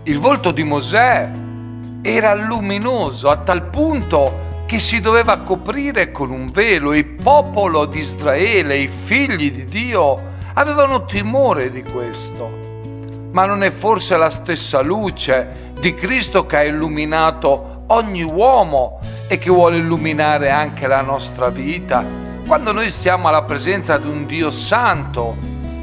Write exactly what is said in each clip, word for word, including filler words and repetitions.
Il volto di Mosè era luminoso a tal punto che si doveva coprire con un velo. Il popolo di Israele, i figli di Dio, avevano timore di questo. Ma non è forse la stessa luce di Cristo che ha illuminato ogni uomo e che vuole illuminare anche la nostra vita? Quando noi stiamo alla presenza di un Dio santo,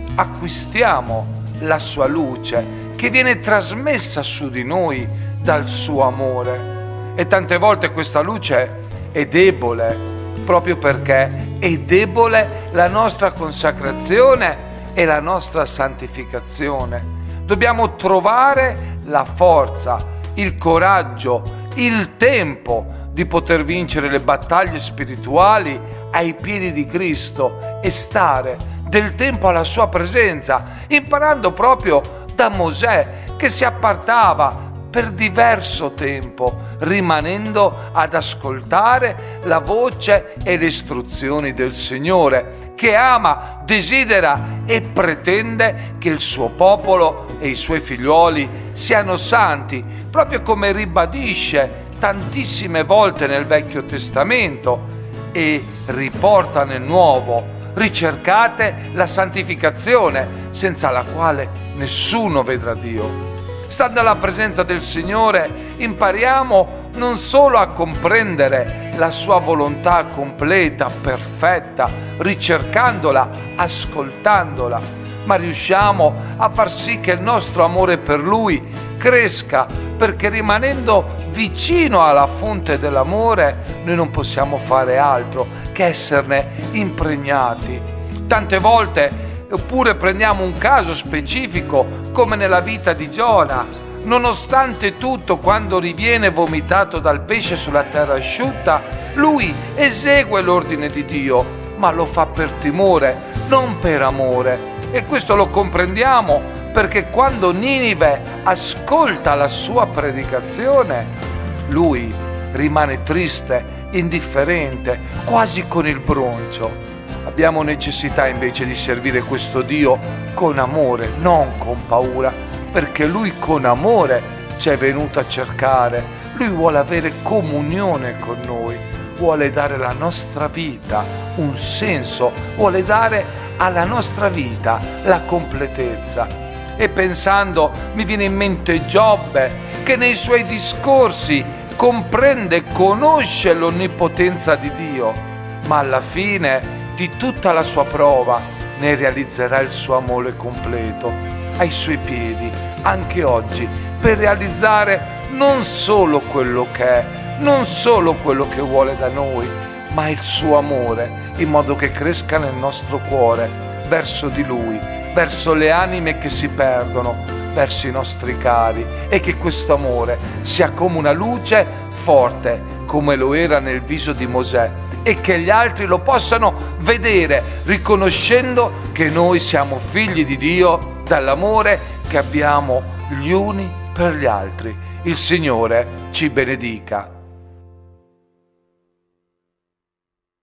acquistiamo la sua luce che viene trasmessa su di noi dal suo amore. E tante volte questa luce è debole, proprio perché è debole la nostra consacrazione e la nostra santificazione. Dobbiamo trovare la forza, il coraggio, il tempo di poter vincere le battaglie spirituali ai piedi di Cristo e stare del tempo alla sua presenza, imparando proprio da Mosè, che si appartava per diverso tempo, rimanendo ad ascoltare la voce e le istruzioni del Signore, che ama, desidera e pretende che il suo popolo e i suoi figlioli siano santi, proprio come ribadisce tantissime volte nel Vecchio Testamento e riporta nel Nuovo: ricercate la santificazione, senza la quale nessuno vedrà Dio. Stando alla presenza del Signore impariamo non solo a comprendere la sua volontà completa, perfetta, ricercandola, ascoltandola, ma riusciamo a far sì che il nostro amore per Lui cresca, perché rimanendo vicino alla fonte dell'amore noi non possiamo fare altro che esserne impregnati. Tante volte, oppure prendiamo un caso specifico come nella vita di Giona, nonostante tutto, quando riviene vomitato dal pesce sulla terra asciutta, lui esegue l'ordine di Dio, ma lo fa per timore, non per amore. E questo lo comprendiamo perché quando Ninive ascolta la sua predicazione, lui rimane triste, indifferente, quasi con il broncio. Abbiamo necessità invece di servire questo Dio con amore, non con paura, perché Lui con amore ci è venuto a cercare. Lui vuole avere comunione con noi, vuole dare alla nostra vita un senso, vuole dare alla nostra vita la completezza. E pensando, mi viene in mente Giobbe, che nei suoi discorsi comprende e conosce l'onnipotenza di Dio, ma alla fine di tutta la sua prova ne realizzerà il suo amore completo ai suoi piedi, anche oggi, per realizzare non solo quello che è, non solo quello che vuole da noi, ma il suo amore, in modo che cresca nel nostro cuore verso di Lui, verso le anime che si perdono, verso i nostri cari, e che questo amore sia come una luce forte, come lo era nel viso di Mosè, e che gli altri lo possano vedere, riconoscendo che noi siamo figli di Dio dall'amore che abbiamo gli uni per gli altri. Il Signore ci benedica.